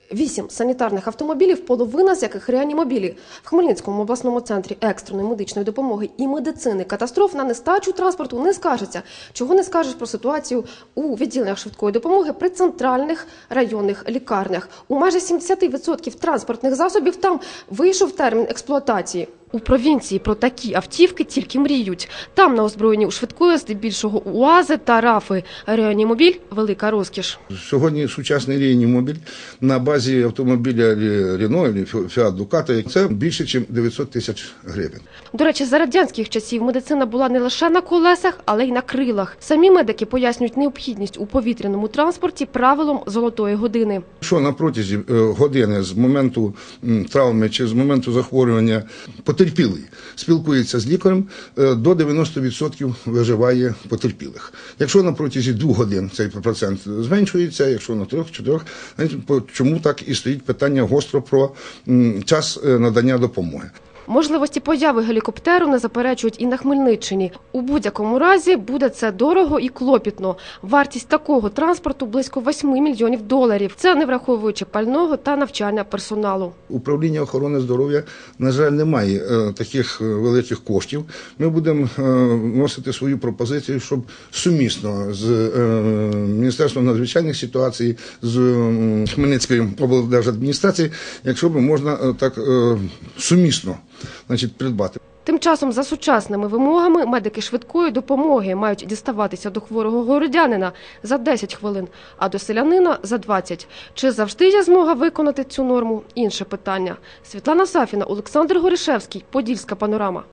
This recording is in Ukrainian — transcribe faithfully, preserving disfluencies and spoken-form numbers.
Вісім санітарних автомобілів, половина з яких реанімобілі. В Хмельницькому обласному центрі екстреної медичної допомоги і медицини катастроф на нестачу транспорту не скажеться. Чого не скажеш про ситуацію у відділеннях швидкої допомоги при центральних районних лікарнях. У майже сімдесят відсотків транспортних засобів там вийшов термін експлуатації. У провінції про такі автівки тільки мріють. Там на озброєнні у швидкої здебільшого УАЗи та РАФи. Реанімобіль – велика розкіш. Сьогодні сучасний реанімобіль на базі автомобіля Рено або Фіат Дукато – це більше, ніж дев'ятсот тисяч гривень. До речі, за радянських часів медицина була не лише на колесах, але й на крилах. Самі медики пояснюють необхідність у повітряному транспорті правилом золотої години. Що на протязі години з моменту травми чи з моменту захворювання потерпілий спілкується з лікарем, до дев'яноста відсотків виживає потерпілих. Якщо на протязі двох годин цей процент зменшується, якщо на трьох-чотирьох, чому так і стоїть питання гостро про час надання допомоги. Можливості появи гелікоптеру не заперечують і на Хмельниччині. У будь-якому разі буде це дорого і клопітно. Вартість такого транспорту – близько восьми мільйонів доларів. Це не враховуючи пального та навчання персоналу. Управління охорони здоров'я, на жаль, немає е, таких великих коштів. Ми будемо е, вносити свою пропозицію, щоб сумісно з е, Міністерством надзвичайних ситуацій, з е, Хмельницької облдержадміністрації, якщо б можна е, так е, сумісно значить, придбати. Тим часом, за сучасними вимогами, медики швидкої допомоги мають діставатися до хворого городянина за десять хвилин, а до селянина – за двадцять. Чи завжди є змога виконати цю норму – інше питання. Світлана Сафіна, Олександр Горішевський, Подільська панорама.